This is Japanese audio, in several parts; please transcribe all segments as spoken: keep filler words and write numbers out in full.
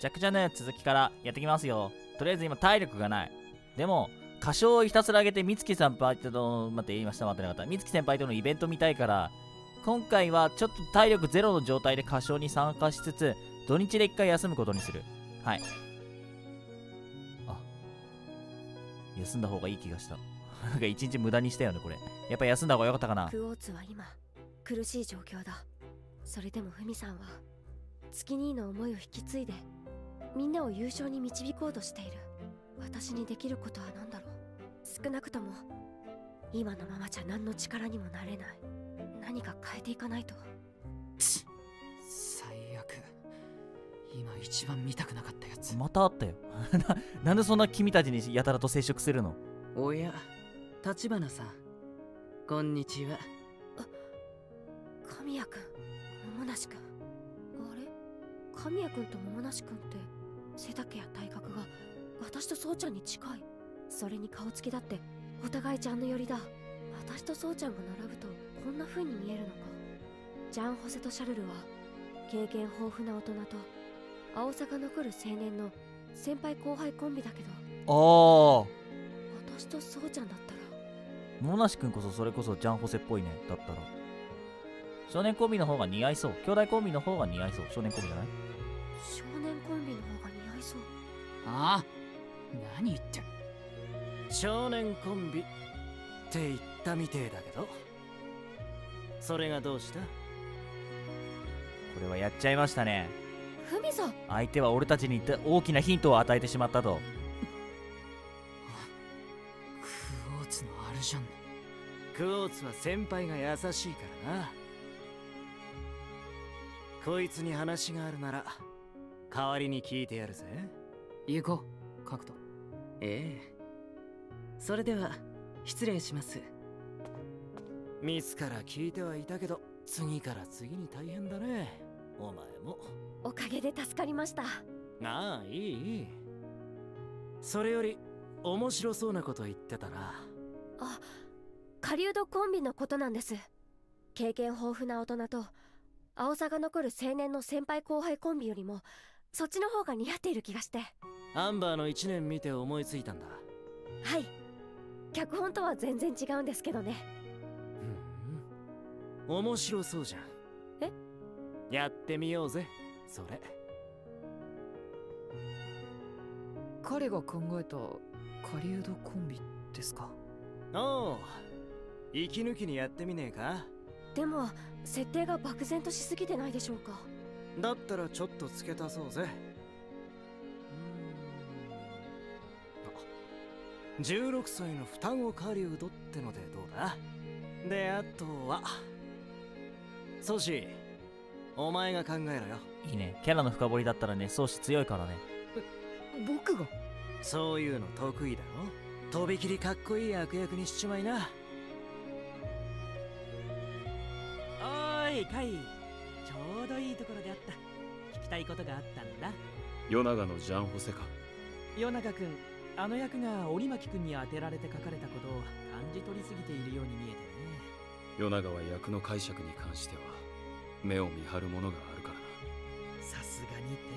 ちゃくちゃね、続きからやってきますよ。とりあえず今体力がない。でも歌唱をひたすら上げて美月先輩との、待って言いました、待ってなかった。美月先輩とのイベント見たいから、今回はちょっと体力ゼロの状態で歌唱に参加しつつ、土日で一回休むことにする。はい。あ、休んだ方がいい気がした。なんか一日無駄にしたよね、これ。やっぱ休んだ方がよかったかな。 クオーツは今苦しい状況だ。それでもフミさんは月兄の思いを引き継いでみんなを優勝に導こうとしている。私にできることは何だろう。少なくとも今のままじゃ何の力にもなれない。何か変えていかないと。 最悪。今一番見たくなかったやつ。 またあったよ。な, なんでそんな君たちにやたらと接触するの。 おや、立花さん、こんにちは。 あ、神谷くん、桃梨くん。あれ、神谷くんと桃梨くんって背丈や体格が私とそうちゃんに近い。それに顔つきだってお互いジャンヌ寄りだ。私とそうちゃんが並ぶとこんな風に見えるのか。ジャン・ホセとシャルルは経験豊富な大人と青さが残る青年の先輩後輩コンビだけど、 ああ、 私とそうちゃんだったら。 モナシ君こそそれこそジャンホセっぽいね。だったら少年コンビの方が似合いそう。兄弟コンビの方が似合いそう。少年コンビじゃない。 少年コンビの方が似合いそう。 ああ、何言ってん。 少年コンビって言ったみてえだけど、それがどうした。これはやっちゃいましたね。 フミさん、 相手は俺たちに大きなヒントを与えてしまったと。 クオーツのアルジャンヌ。 クオーツは先輩が優しいからな。こいつに話があるなら代わりに聞いてやるぜ。 行こう、カクト。ええ、それでは失礼します。 ミスから聞いてはいたけど、次から次に大変だね。お前も。 おかげで助かりました。 ああ、いいいい。それより面白そうなこと言ってたな。 あ、狩人コンビのことなんです。経験豊富な大人と青さが残る青年の先輩後輩コンビよりもそっちの方が似合っている気がして。 アンバーのいちねん見て思いついたんだ。 はい、脚本とは全然違うんですけどね。 うん、面白そうじゃん。 え、 やってみようぜそれ。 彼が考えた狩人コンビですか。 おう、息抜きにやってみねえか。 でも設定が漠然としすぎてないでしょうか。 だったらちょっと付け足そうぜ。じゅうろくさいの双子狩人ってのでどうだ。で、あとはソシ、お前が考えろよ。 いいね、キャラの深掘りだったらね、ソシ強いからね。 僕が。 そういうの得意だろ。とびきりかっこいい悪役にしちまいな。 おーいカイ、ちょうどいいところであった。聞きたいことがあったんだ。 夜長のジャンホセか。 夜長くん、あの役が折巻くんに当てられて書かれたことを感じ取りすぎているように見えてね。 夜長は役の解釈に関しては目を見張るものがあるからな。 さすがに手を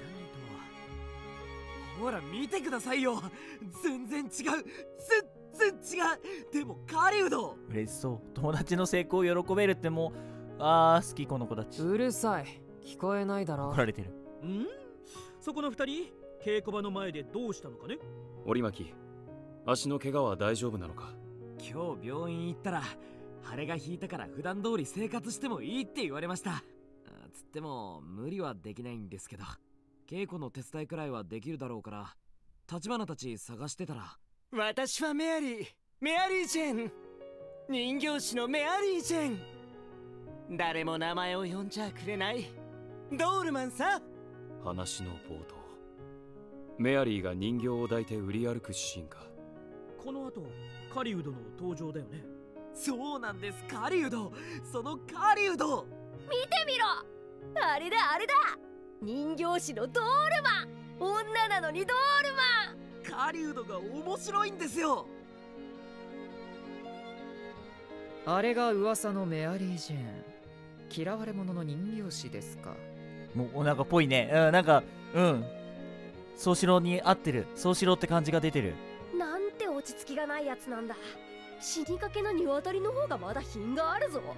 打たないと。ほら見てくださいよ、全然違う、全然違う。でも狩人嬉しそう。友達の成功を喜べるってもう、あー好きこの子たち。 うるさい、聞こえないだろ。 怒られてる。 ん、そこの二人稽古場の前でどうしたのかね。 折巻、足の怪我は大丈夫なのか。 今日病院行ったら腫れが引いたから普段通り生活してもいいって言われました。つっても無理はできないんですけど、稽古の手伝いくらいはできるだろうから、立花たち探してたら。 私はメアリー、メアリージェン、人形師のメアリージェン。誰も名前を呼んじゃくれないドールマンさ。 話の冒頭、メアリーが人形を抱いて売り歩くシーンか。 この後狩人の登場だよね。そうなんです、狩人。その狩人見てみろ、あれだあれだ、人形師のドールマン。女なのにドールマン。 狩人が面白いんですよ。 あれが噂のメアリー・ジェーン、嫌われ者の人形師ですか。 もうなんかぽいね。うん、なんかうん宗四郎に合ってる。宗四郎って感じが出てる。 なんて落ち着きがないやつなんだ。死にかけの鶏の方がまだ品があるぞ。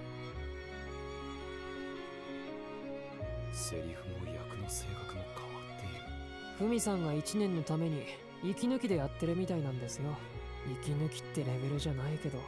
セリフも役の性格も変わっている。 ふみさんがいちねんのために息抜きでやってるみたいなんですよ。息抜きってレベルじゃないけど。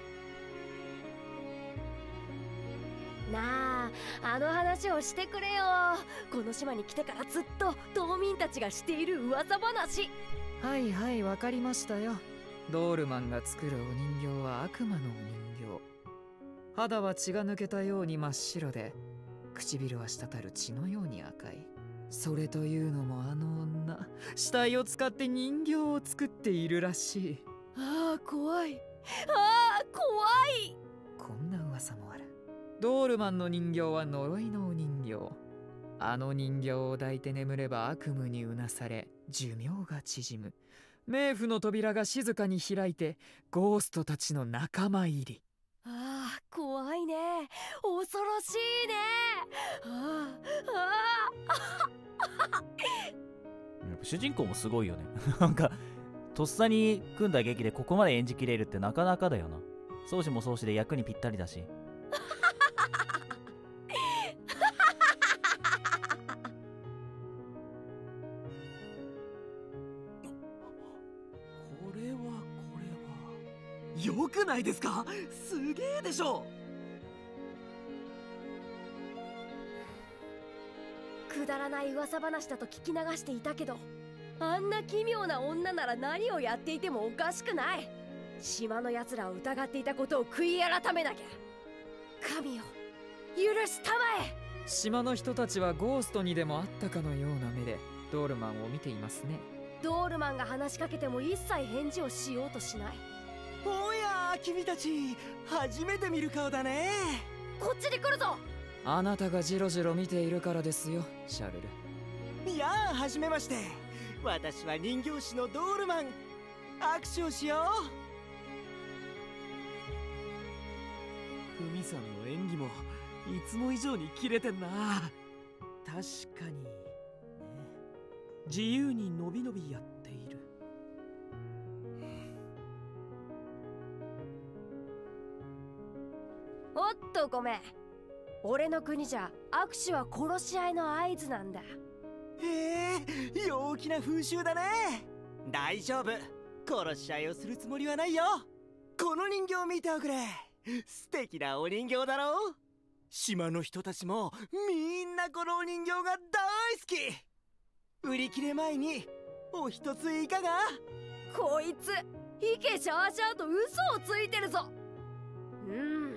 なあ、あの話をしてくれよ。この島に来てからずっと島民たちがしている噂話。 はいはい、わかりましたよ。ドールマンが作るお人形は悪魔のお人形。肌は血が抜けたように真っ白で、唇は滴る血のように赤い。それというのもあの女、死体を使って人形を作っているらしい。 ああ、怖い。ああ、怖い。 こんな噂もある。ドールマンの人形は呪いのお人形。あの人形を抱いて眠れば悪夢にうなされ寿命が縮む。冥府の扉が静かに開いてゴーストたちの仲間入り。 ああ、怖いね。恐ろしいね。ああ、ああ。 やっぱ主人公もすごいよね。なんかとっさに組んだ劇でここまで演じきれるってなかなかだよな。宗師も宗師で役にぴったりだし。 よくないですか？すげえでしょ。 くだらない噂話だと聞き流していたけど、あんな奇妙な女なら何をやっていてもおかしくない。島の奴らを疑っていたことを悔い改めなきゃ。神よ、許したまえ。 島の人たちはゴーストにでもあったかのような目でドールマンを見ていますね。 ドールマンが話しかけても一切返事をしようとしない。 おや君たち、初めて見る顔だね。 こっちに来るぞ。 あなたがジロジロ見ているからですよ、シャルル。 いやあ、はじめまして。私は人形師のドールマン。握手をしよう。ふみさんの演技もいつも以上にキレてんな。確かに、ね、自由にのびのびやっている。 おっとごめん。俺の国じゃ握手は殺し合いの合図なんだ。 へえ、陽気な風習だね。大丈夫、殺し合いをするつもりはないよ。この人形見ておくれ。素敵なお人形だろう。島の人たちもみんなこのお人形が大好き。売り切れ前にお一ついかが？ こいつイケシャーシャーと嘘をついてるぞ。うん、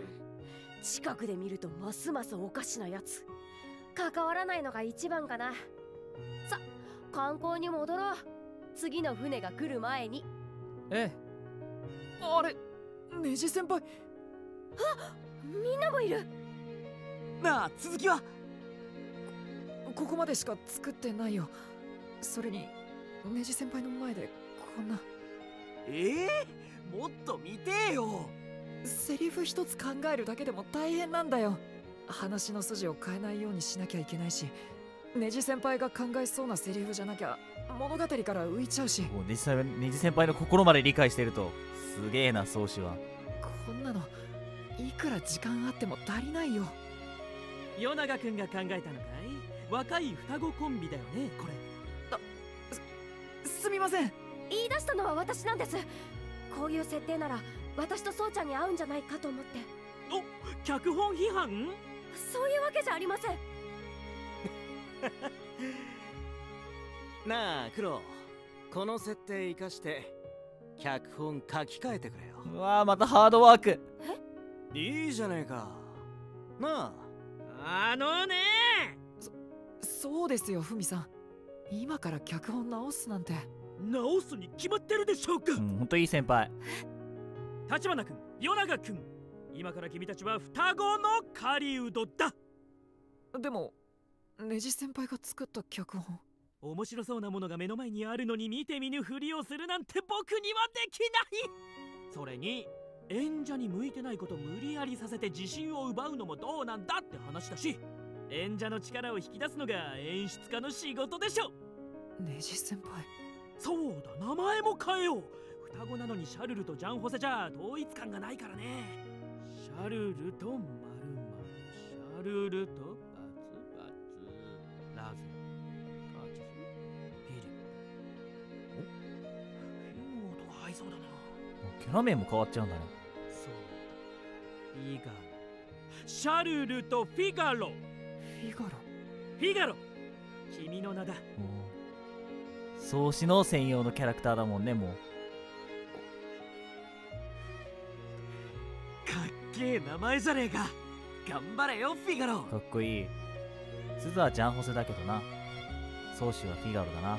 近くで見るとますますおかしなやつ。関わらないのが一番かな。さ、観光に戻ろう。次の船が来る前に。 ええ。あれ、ネジ先輩。 あ、みんなもいる。 なあ、続きは？ こ、ここまでしか作ってないよ。それにネジ先輩の前でこんな。 ええー、もっと見てえよ。 セリフ一つ考えるだけでも大変なんだよ。話の筋を変えないようにしなきゃいけないし、ネジ先輩が考えそうなセリフじゃなきゃ物語から浮いちゃうし。 もうネジ先輩、ネジ先輩の心まで理解してるとすげえな、宗師は。 こんなのいくら時間あっても足りないよ。 与永くんが考えたのかい？若い双子コンビだよね、これ。 あ、す、すみません。 言い出したのは私なんです。こういう設定なら私とそうちゃんに合うんじゃないかと思って。 お、脚本批判？ そういうわけじゃありません。 なあクロ、この設定生かして脚本書き換えてくれよ。 うわー、またハードワーク。 え？いいじゃねえか。なあ、あのねー。そ、そうですよ、ふみさん。今から脚本直すなんて。 直すに決まってるでしょうか。 うん、ほんといい先輩。 立花君、与永君、今から君たちは双子の狩人だ。 でもネジ先輩が作った脚本、 面白そうなものが目の前にあるのに見て見ぬふりをするなんて僕にはできない。それに演者に向いてないこと無理やりさせて自信を奪うのもどうなんだって話だし、 演者の力を引き出すのが演出家の仕事でしょ。 ネジ先輩。 そうだ、名前も変えよう。双子なのにシャルルとジャンホセじゃ統一感がないからね。シャルルとマルマル、シャルルとバツバツ、ラズ、カチス、フィリおいい音が合いそうだな。 キャラ名も変わっちゃうんだね。 そうフィガロ、シャルルとフィガロ。 フィガロ。 フィガロ、君の名だ。 創始の専用のキャラクターだもんね。もうかっけえ名前じゃねえか。頑張れよフィガロ。 かっこいい。鈴はジャンホセだけどな、宗師はフィガロだな。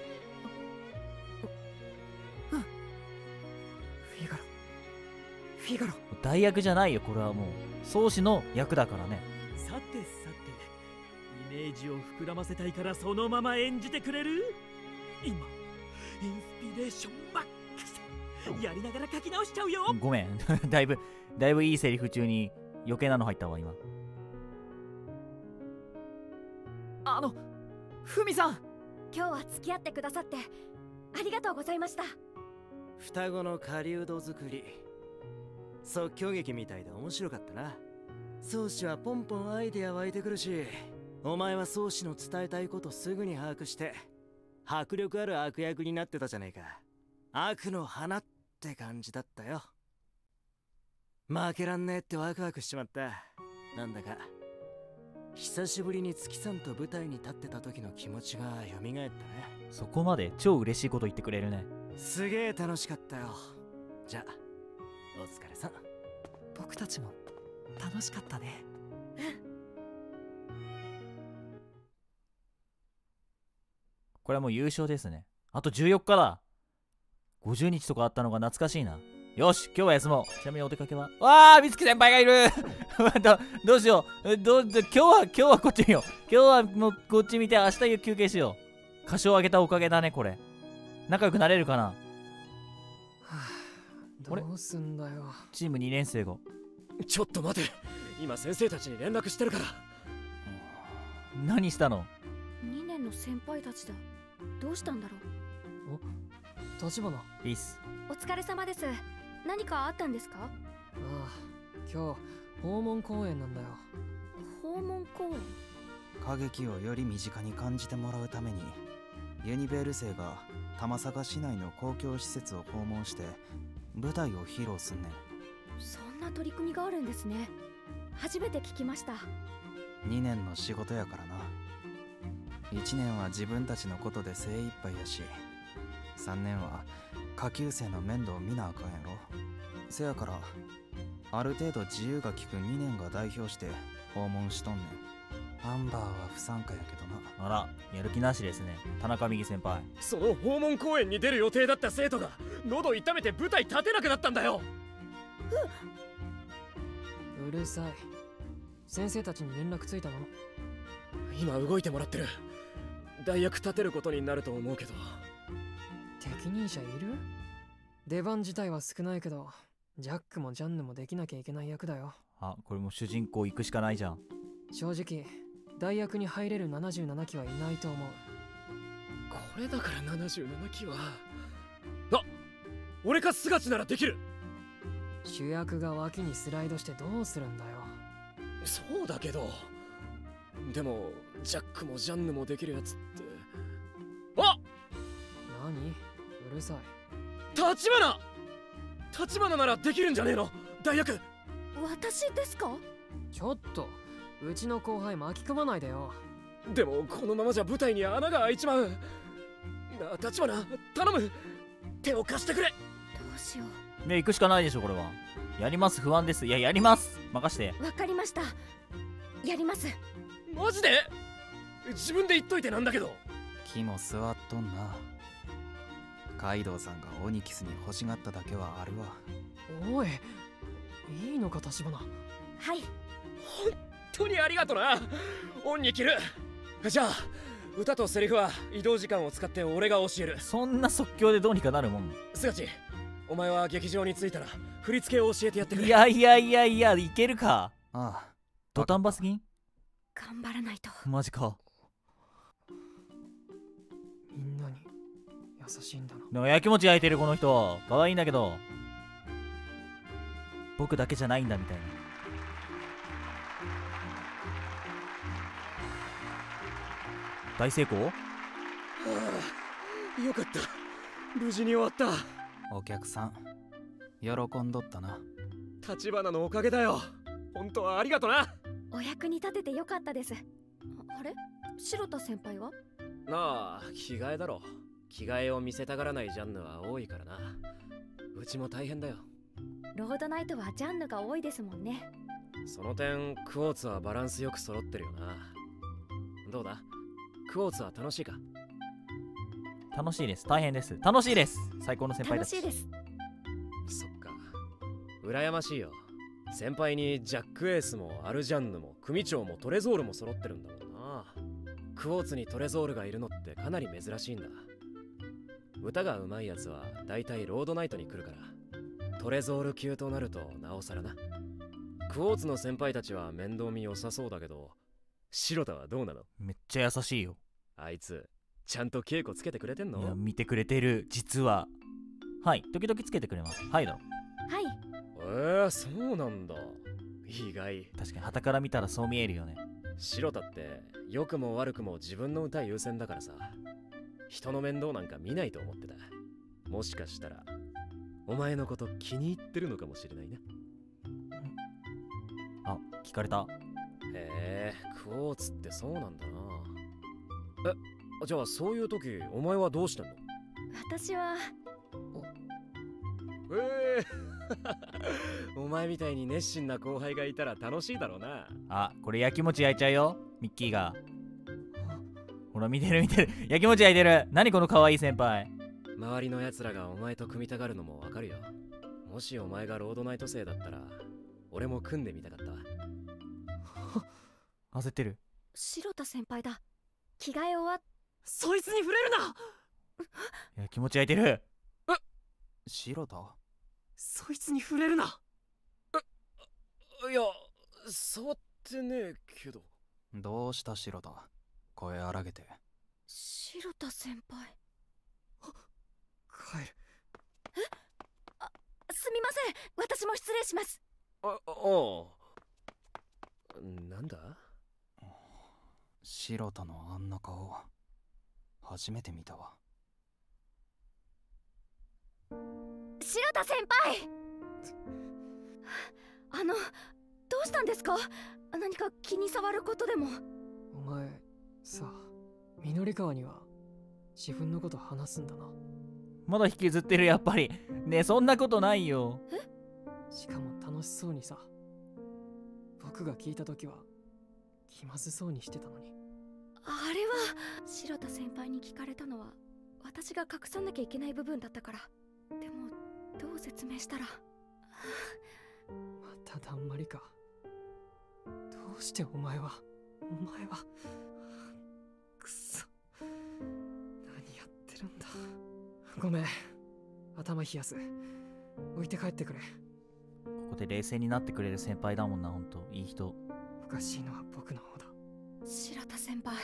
フィガロ。フィガロ。 代役じゃないよ、これはもう宗師の役だからね。 さてさて、イメージを膨らませたいからそのまま演じてくれる？今インスピレーションマックスやりながら書き直しちゃうよ。 ごめんだいぶだいぶいいセリフ中に余計なの入ったわ今。 あのフミさん、 今日は付き合ってくださってありがとうございました。 双子の狩人作り、即興劇みたいで面白かったな。宗師はポンポンアイデア湧いてくるし、お前は宗師の伝えたいことすぐに把握して迫力ある悪役になってたじゃねえか。悪の花って感じだったよ。負けらんねえってワクワクしちまった。なんだか久しぶりに月さんと舞台に立ってた時の気持ちが蘇ったね。 そこまで超嬉しいこと言ってくれるね。 すげえ楽しかったよ。じゃあお疲れさん。 僕たちも楽しかったね。 これはもう優勝ですね。あとじゅうよっかだ。ごじゅうにちとかあったのが懐かしいな。よし、今日は休もう。ちなみにお出かけは、わあ、美月先輩がいるど, どうしようどど。今日は、今日はこっち見よう。今日はもうこっち見て、明日休憩しよう。歌唱を上げたおかげだね、これ。仲良くなれるかな。はあ、どうすんだよ。 チームにねん生が。 ちょっと待て。今先生たちに連絡してるから。 何したの？ にねんの先輩たちだ。どうしたんだろう。 お、立花。 ピース。 お疲れ様です。何かあったんですか？ ああ、今日訪問公演なんだよ。 訪問公演？ 歌劇をより身近に感じてもらうために、ユニベール生が玉坂市内の公共施設を訪問して舞台を披露すんねん。 そんな取り組みがあるんですね。初めて聞きました。 にねんの仕事やからな。いちねんは自分たちのことで精一杯やし、さんねんは下級生の面倒を見なあかんやろ。せやからある程度自由が利くにねんが代表して訪問しとんねん。アンバーは不参加やけどな。 あら、やる気なしですね、田中美希先輩。 その訪問公演に出る予定だった生徒が喉痛めて舞台立てなくなったんだよ。 うるさい。先生たちに連絡ついたの？ 今動いてもらってる。代役立てることになると思うけど。 適任者いる？出番自体は少ないけど、ジャックもジャンヌもできなきゃいけない役だよ。 あ、これも主人公行くしかないじゃん。 正直代役に入れるななじゅうななきはいないと思う。 これだからななじゅうななきは。あ、俺かスガチならできる。 主役が脇にスライドしてどうするんだよ。 そうだけど、でもジャックもジャンヌもできるやつって。あ、 何？うるさい。 立花立花ならできるんじゃねえの？代役。 私ですか？ ちょっとうちの後輩巻き込まないでよ。 でもこのままじゃ舞台に穴が開いちまう。なあ立花、頼む、手を貸してくれ。 どうしよう。 ね、行くしかないでしょこれは。やります、不安です。いや、やります、任して。 わかりました、やります。 マジで？自分で言っといてなんだけど。 気も座っとんな。カイドウさんがオニキスに欲しがっただけはあるわ。 おい、いいのか立花。 はい。 本当にありがとな、オンに切る。じゃあ歌とセリフは移動時間を使って俺が教える。 そんな即興でどうにかなるもん？ スガチ、お前は劇場に着いたら振り付けを教えてやってくれ。 いやいやいやいや、いけるか。 ああ、 土壇場すぎん？ 頑張らないと。 マジか。 みんなに優しいんだな。 でもやきもち焼いてるこの人可愛いんだけど、僕だけじゃないんだみたいな。大成功。 はあ、よかった、無事に終わった。 お客さん喜んどったな。 立花のおかげだよ。本当はありがとな。 お役に立ててよかったです。あ、あれ、白田先輩は？ なあ、着替えだろ。着替えを見せたがらないジャンヌは多いからな。うちも大変だよ。 ロードナイトはジャンヌが多いですもんね。 その点クォーツはバランスよく揃ってるよな。どうだ、クォーツは楽しいか？ 楽しいです。大変です。楽しいです。最高の先輩たち。 楽しいです。 そっか、羨ましいよ。先輩にジャックエースもアルジャンヌも組長もトレゾールも揃ってるんだもんな。クォーツにトレゾールがいるのってかなり珍しいんだ。歌が上手いやつはだいたいロードナイトに来るから、トレゾール級となるとなおさらな。クォーツの先輩たちは面倒見良さそうだけど、白田はどうなの？ めっちゃ優しいよ。 あいつちゃんと稽古つけてくれてんの？ いや、見てくれてる。実ははい、時々つけてくれます。はいだろ。 はい。 えー、そうなんだ。意外。 確かに傍から見たらそう見えるよね。 白田って良くも悪くも自分の歌優先だからさ、人の面倒なんか見ないと思ってた。もしかしたらお前のこと気に入ってるのかもしれないな。 あ、聞かれた。 へえ、クォーツってそうなんだな。え、じゃあそういう時お前はどうしてんの？ 私はえー、お前みたいに熱心な後輩がいたら楽しいだろうな。 あ、これやきもち焼いちゃうよ、ミッキーが。ほら見てる見てる、やきもち焼いてる。何この可愛い先輩。 周りのやつらがお前と組みたがるのもわかるよ。もしお前がロードナイト生だったら俺も組んでみたかったわ。 焦ってる。 白田先輩だ。着替え終わっ。 そいつに触れるな。 やきもち焼いてる。 え、白田？ そいつに触れるな。 いや、触ってねえけど。 どうした白田？声荒げて。 白田先輩。 帰る。 え？あ、すみません。私も失礼します。 あ、ああ。なんだ？ 白田のあんな顔初めて見たわ。 白田先輩あの、どうしたんですか？何か気に障ることでも。 お前さあ、緑川には自分のこと話すんだな。 まだ引きずってる、やっぱり。ねえ、そんなことないよ。 え？ しかも楽しそうにさ。僕が聞いた時は気まずそうにしてたのに。 あれは白田先輩に聞かれたのは私が隠さなきゃいけない部分だったから。でもどう説明したら。 まただんまりか。どうしてお前はお前はくそ、何やってるんだ。ごめん、頭冷やす。置いて帰ってくれ。 ここで冷静になってくれる先輩だもんな。ほんといい人。 おかしいのは僕の方だ。 白田先輩。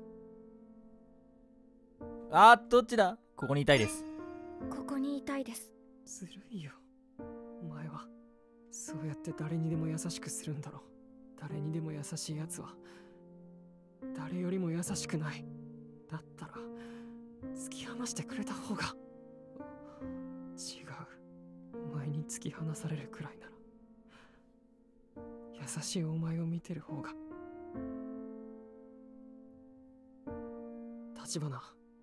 あー、どっちだ？ここにいたいです。 ここにいたいです。 ずるいよ。お前はそうやって誰にでも優しくするんだろう。誰にでも優しいやつは誰よりも優しくない。だったら突き放してくれた方が。違う、お前に突き放されるくらいなら優しいお前を見てる方が。立花、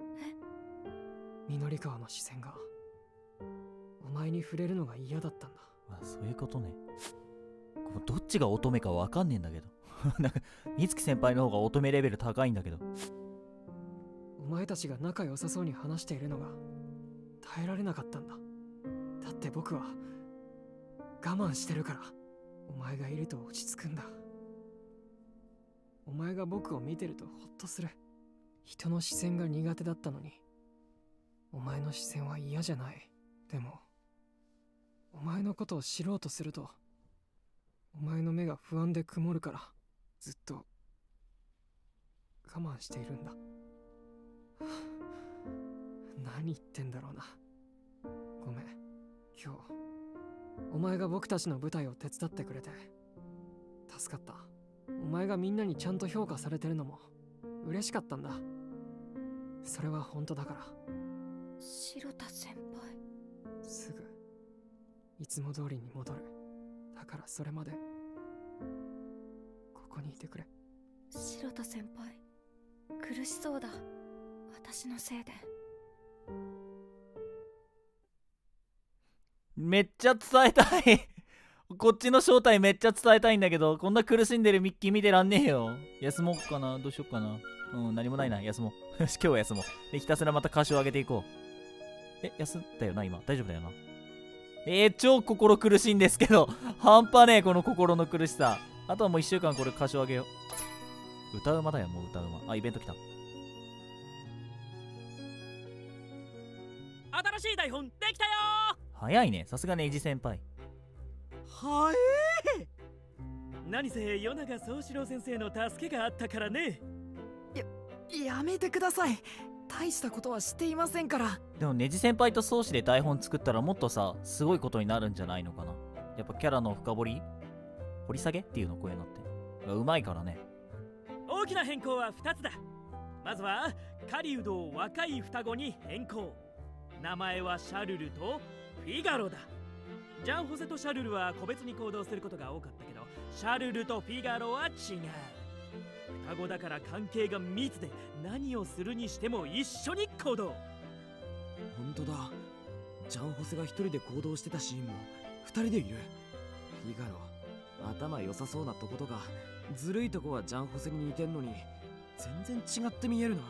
緑川の視線がお前に触れるのが嫌だったんだ。 あ、そういうことね。こどっちが乙女かわかんねえんだけど。なんか美月先輩の方が乙女レベル高いんだけど。 お前たちが仲良さそうに話しているのが耐えられなかったんだ。だって僕は我慢してるから。お前がいると落ち着くんだ。お前が僕を見てるとホッとする。人の視線が苦手だったのにお前の視線は嫌じゃない。でもお前のことを知ろうとするとお前の目が不安で曇るから、ずっと我慢しているんだ。何言ってんだろうな。ごめん、今日お前が僕たちの舞台を手伝ってくれて助かった。お前がみんなにちゃんと評価されてるのも嬉しかったんだ。それは本当だから。 白田先輩、 すぐいつも通りに戻る。だからそれまでここにいてくれ。 白田先輩、苦しそうだ。私のせいで。 めっちゃ伝えたいこっちの正体めっちゃ伝えたいんだけど、こんな苦しんでるミッキー見てらんねえよ。休もうかな、どうしようかな。うん、何もないな、休もう。よし、今日は休もう。で、ひたすらまた歌詞を上げていこう。え、休んだよな、今。大丈夫だよな。えー、超心苦しいんですけど。半端ねえ、この心の苦しさ。あとはもういっしゅうかんこれ歌詞を上げよう。歌うまだよ、もう歌うま。あ、イベント来た。 新しい台本できたよー。 早いね、さすがね、エジ先輩。 はえー、何せ与永宗志郎先生の助けがあったからね。 や、やめてください。大したことはしていませんから。 でもネジ先輩と宗師で台本作ったらもっとさ、すごいことになるんじゃないのかな。やっぱキャラの深掘り掘り下げっていうの声になってうまいからね。 大きな変更はふたつだ。まずは狩人を若い双子に変更。名前はシャルルとフィガロだ。ジャンホセとシャルルは個別に行動することが多かったけど、シャルルとフィガロは違う。双子だから関係が密で、何をするにしても一緒に行動。本当だ、ジャンホセが一人で行動してたシーンも二人でいる。フィガロ頭良さそうなとことか、ずるいとこはジャンホセに似てんのに全然違って見えるな。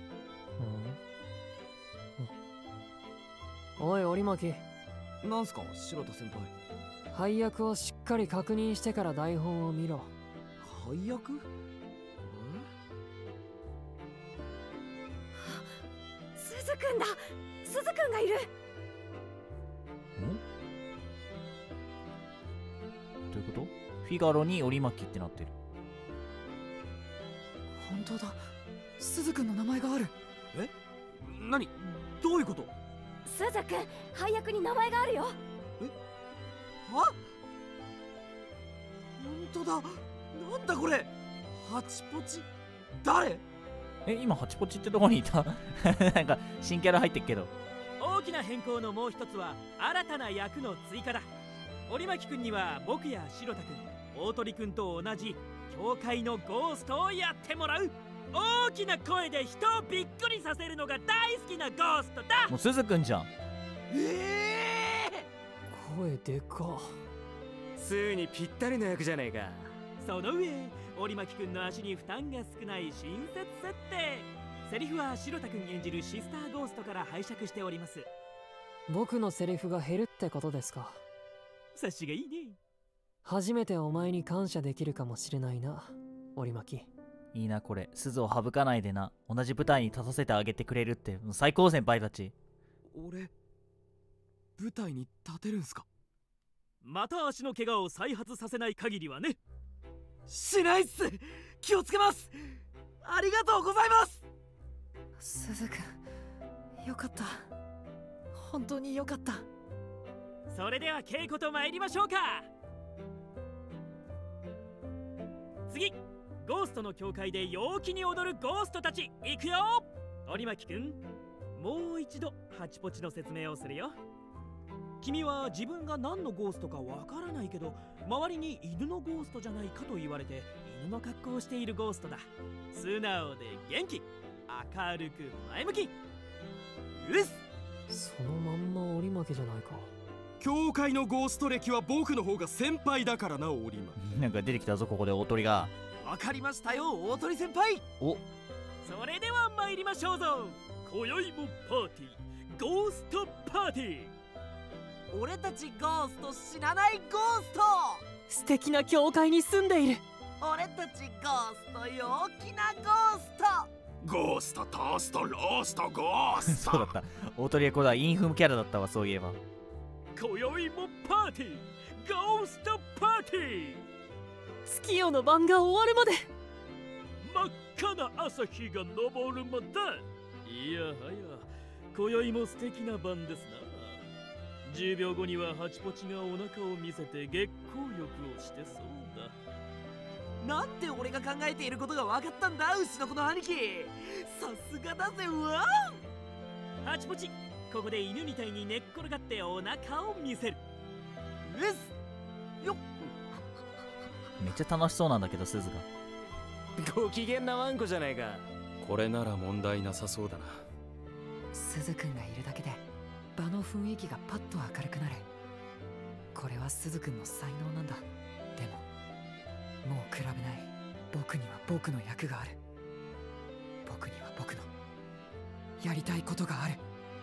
おい、折巻。 なんすか、白田先輩。 配役をしっかり確認してから台本を見ろ。 配役？ すずくんだ。すずくんがいる。 ん？どういうこと？フィガロに折巻ってなってる。 本当だ、すずくんの名前がある。 え？何？どういうこと？ すずくん、配役に名前があるよ。 え？は？本当だ。なんだこれ。ハチポチ。誰？ え、今ハチポチってとこにいたなんか新キャラ入ってっけど。 大きな変更のもう一つは新たな役の追加だ。折巻くんには僕や白田くん、大鳥くんと同じ教会のゴーストをやってもらう。大きな声で人をびっくりさせるのが大好きなゴーストだ。 もうすずくんじゃん。 ええー、声でか。 スーにぴったりの役じゃねえか。 その上、折巻くんの足に負担が少ない親切設定。セリフは白田くん演じるシスターゴーストから拝借しております。 僕のセリフが減るってことですか。 察しがいいね。 初めてお前に感謝できるかもしれないな、折巻。 いいなこれ、鈴を省かないでな。同じ舞台に立たせてあげてくれるって、もう最高先輩たち。 俺、舞台に立てるんすか？また足の怪我を再発させない限りはね。しないっす。気をつけます。ありがとうございます。 鈴くん、よかった。本当によかった。 それでは稽古と参りましょうか。次、ゴーストの教会で陽気に踊るゴーストたち、行くよ。折巻くん、もう一度ハチポチの説明をするよ。君は自分が何のゴーストかわからないけど、周りに犬のゴーストじゃないかと言われて犬の格好をしているゴーストだ。素直で元気、明るく前向き。うっす。そのまんま折巻じゃないか。 教会のゴースト歴は僕の方が先輩だからな、折巻。 なんか出てきたぞ、ここで大鳥が。 わかりましたよ、大鳥先輩。 お、 それでは参りましょうぞ。今宵もパーティー、ゴーストパーティー。俺たちゴースト知らないゴースト。 素敵な教会に住んでいる。 俺たちゴースト、陽気なゴースト。 ゴースト、トースト、ロースト、ゴーストそうだった。大鳥はこれはインフムキャラだったわ、そういえば。 今宵もパーティー、ゴーストパーティー。 月夜の晩が終わるまで。 真っかな朝日が昇るまで。いやはや、今宵も素敵な晩ですな。じゅうびょうごにはハチポチがお腹を見せて月光浴をしてそうだ。 なんで俺が考えていることが分かったんだ、牛の子の兄貴。さすがだぜ。わお、ハチポチ、ここで犬みたいに寝っ転がってお腹を見せる。 うっすよっ。 めっちゃ楽しそうなんだけど、鈴が。 ご機嫌なワンコじゃないか。 これなら問題なさそうだな。 鈴くんがいるだけで場の雰囲気がパッと明るくなる。これは鈴くんの才能なんだ。でももう比べない。僕には僕の役がある。僕には僕のやりたいことがある。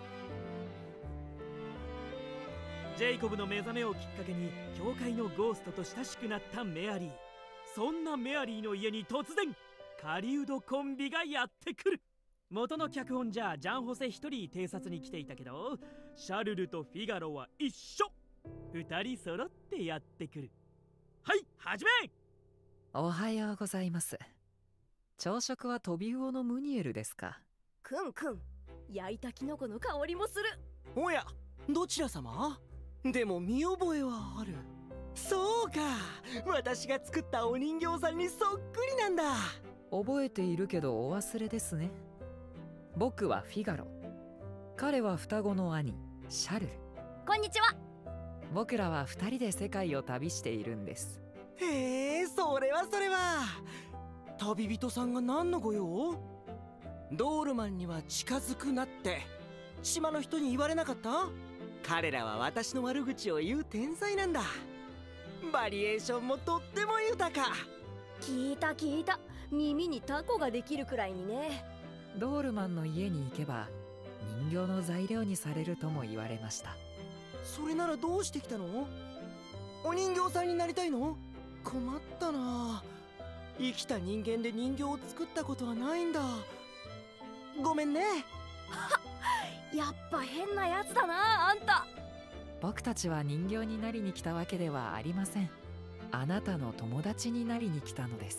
ジェイコブの目覚めをきっかけに教会のゴーストと親しくなったメアリー。そんなメアリーの家に突然狩人コンビがやってくる。元の脚本じゃジャン・ホセ一人偵察に来ていたけど、シャルルとフィガロは一緒。二人揃ってやってくる。はい、始め。 おはようございます。朝食はトビウオのムニエルですか？ くんくん、焼いたキノコの香りもする。 おや、どちら様？でも見覚えはある。そうか、私が作ったお人形さんにそっくりなんだ。 覚えているけどお忘れですね。僕はフィガロ。彼は双子の兄、シャルル。 こんにちは。 僕らは二人で世界を旅しているんです。 へえ、それはそれは。旅人さんが何のご用？ドールマンには近づくなって島の人に言われなかった？彼らは私の悪口を言う天才なんだ。バリエーションもとっても豊か。 聞いた聞いた。耳にタコができるくらいにね。 ドールマンの家に行けば人形の材料にされるとも言われました。 それならどうしてきたの？お人形さんになりたいの？困ったな。生きた人間で人形を作ったことはないんだ。ごめんね。 やっぱ変なやつだな、あんた。 僕たちは人形になりに来たわけではありません。あなたの友達になりに来たのです。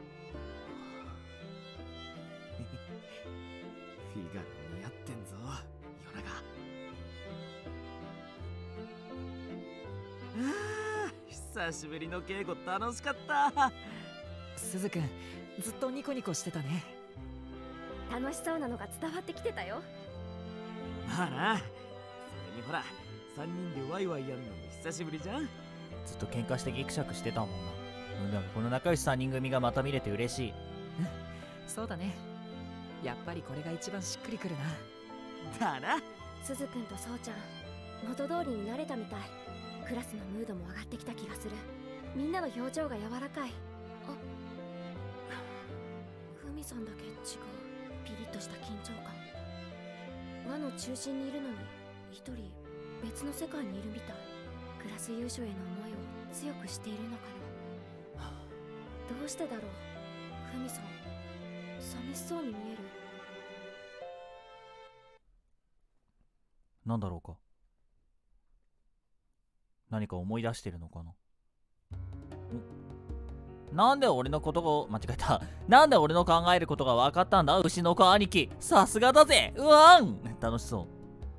フィガロ似合ってんぞ、ヨナが。ああ、久しぶりの稽古楽しかった。 鈴くん、ずっとニコニコしてたね。 楽しそうなのが伝わってきてたよ。 まあな。それにほら、さんにんでワイワイやるのも久しぶりじゃん。 ずっと喧嘩してギクシャクしてたもんな。うん、でもこの仲良しさんにん組がまた見れて嬉しい。 そうだね。やっぱりこれが一番しっくりくるな。だな。 すずくんとそうちゃん、元通りになれたみたい。クラスのムードも上がってきた気がする。みんなの表情が柔らかい。あ、ふみさんだけ違う。ピリッとした緊張感。輪の中心にいるのに一人別の世界にいるみたい。クラス優勝への思いを強くしているのかな。どうしてだろう。ふみさん寂しそうに見える。 なんだろうか。何か思い出してるのかな。んなんで俺のことを間違えた。なんで俺の考えることが分かったんだ、牛の子兄貴。さすがだぜ。うわん。楽しそう。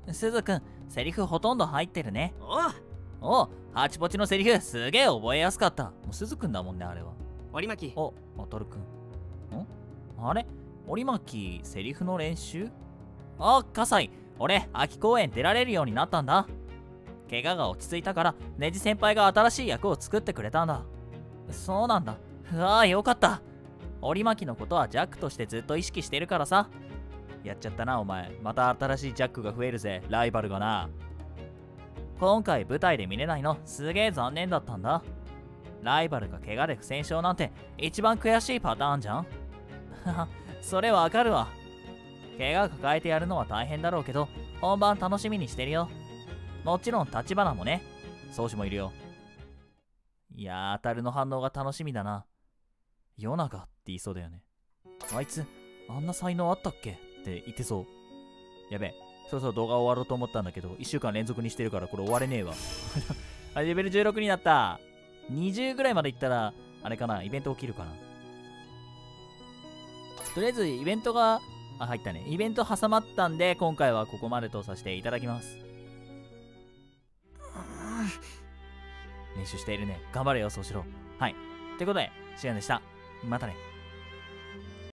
すずくん、セリフほとんど入ってるね。 おおハチポチのセリフすげえ覚えやすかった。もうすずくんだもんね、あれは。 折巻。 お、あたるくん。んあれ折巻、セリフの練習？あ、葛西、俺、秋公演出られるようになったんだ。怪我が落ち着いたから、ネジ先輩が新しい役を作ってくれたんだ。そうなんだ。うわあ、よかった。折巻のことはジャックとしてずっと意識してるからさ。やっちゃったな、お前。また新しいジャックが増えるぜ、ライバルがな。今回舞台で見れないの、すげえ残念だったんだ。ライバルが怪我で不戦勝なんて、一番悔しいパターンじゃん。それわかるわ。怪我抱えてやるのは大変だろうけど、本番楽しみにしてるよ。もちろん立花もね。宗師もいるよ。いやー、当たるの反応が楽しみだな。ヨナガって言いそうだよね。あいつ、あんな才能あったっけって言ってそう。やべえ、そろそろ動画終わろうと思ったんだけど、いっしゅうかん連続にしてるからこれ終われねえわ。あ、レベルじゅうろくになった。にじゅうぐらいまでいったら、あれかな、イベント起きるかな。 とりあえずイベントが、あ、入ったね。イベント挟まったんで、今回はここまでとさせていただきます。練習しているね。頑張れよ、そうしろ。はい。ということで、シアンでした。またね。